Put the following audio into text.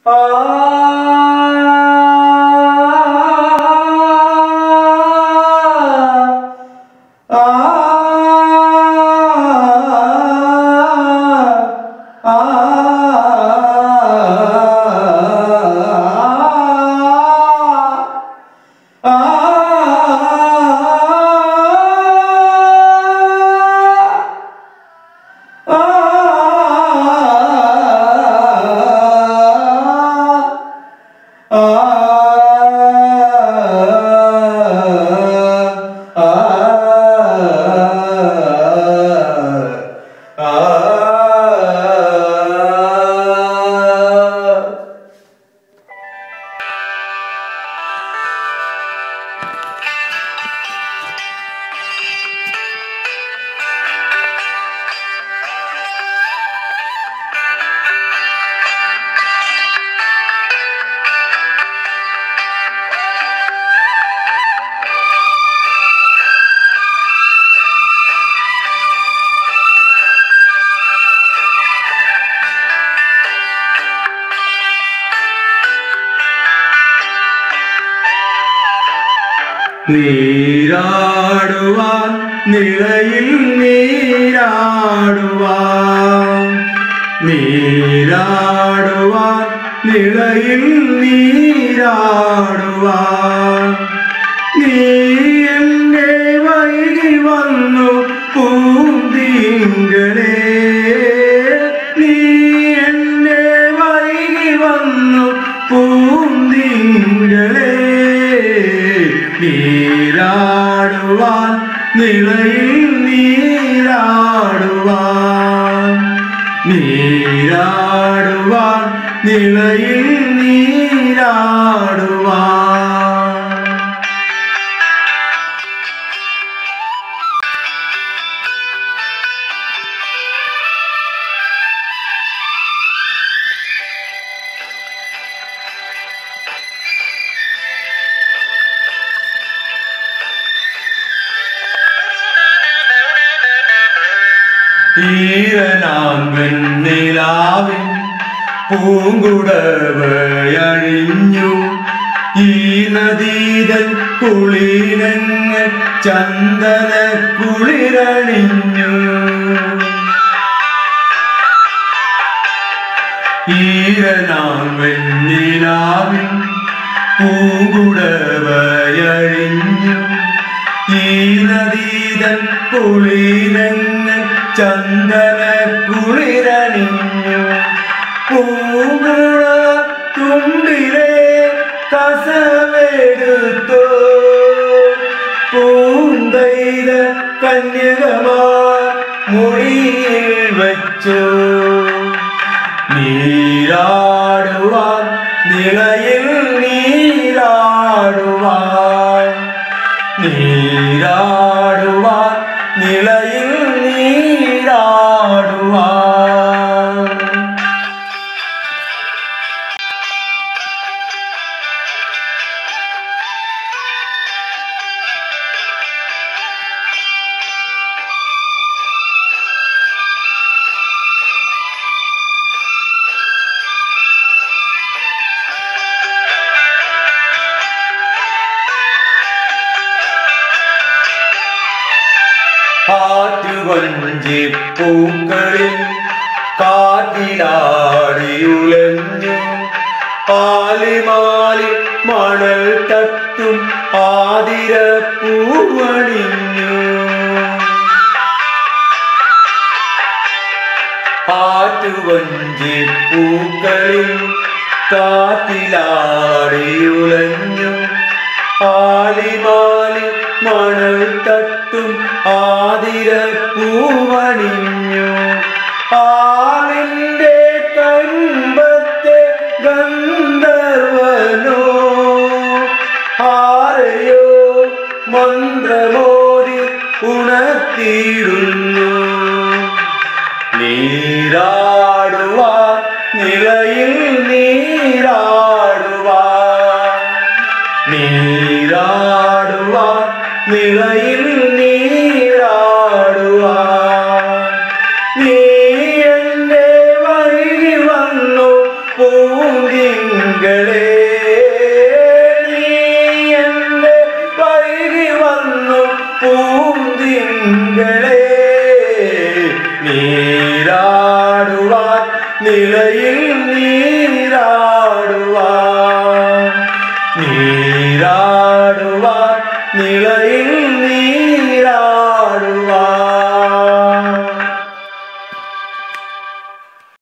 നീരാടുവാൻ നിളയിൽ നീരാടുവാൻ നീരാടുവാൻ നിളയിൽ നീരാടുവാൻ നീ എന്നെ വൈകി വന്നു പൂന്തിങ്കളേ നീ എന്നെ വൈകി വന്നു പൂന്തിങ്കളേ നീരാടുവാൻ നിളയിൽ നീരാടുവാൻ നീരാടുവാൻ നിളയിൽ നീരാടുവാൻ ഈരനാങ്കന്നിലാവിൻ പൂങ്കുടവയഴിഞ്ഞു ഈ നദീതൻ കുളിരങ്ങൾ ചന്ദന കുളിരണിഞ്ഞു ഈരനാങ്കന്നിലാവിൻ പൂങ്കുടവയഴിഞ്ഞു ഈ നദീതൻ കുളിരങ്ങൾ ചന്ദന കുളിരണിഞ്ഞു പൂങ്കുഴ തുമ്പിലെ കസവെടുത്തോ പൂന്തൈത കന്യകമാർ മൊഴിയിൽ വച്ചു നീരാടുവാൻ നിളയിൽ നീരാടുവാൻ നീരാടുവാൻ നിളയിൽ നീരാടുവാൻ ആറ്റുവഞ്ചിപ്പൂക്കളിൽ കാറ്റിലാടിയുലഞ്ഞു ആലിമാലി മണൽ തട്ടും ആതിരപ്പൂവണിഞ്ഞു ആറ്റുവഞ്ചിപ്പൂക്കളിൽ കാറ്റിലാടിയുലഞ്ഞു ആലിമാലി മണൽ തട്ടും ആതിരപ്പൂവണിഞ്ഞു ആളിന്റെ കമ്പത്തെ ഗന്ധർവനോ ആരെയോ മന്ത്രമോദി ഉണർത്തിയിരുന്നു നീരാടുവാൻ നിളയിൽ നീരാടുവാൻ നീരാടുവാൻ നിളയിൽ നീരാടുവാൻ നീ എന്റെ വൈകി വന്നു പൂന്തി പൂന്തിങ്കളേ നീരാടുവാൻ നിളയിൽ നീരാടുവാൻ നീരാടുവാൻ നിളയിൽ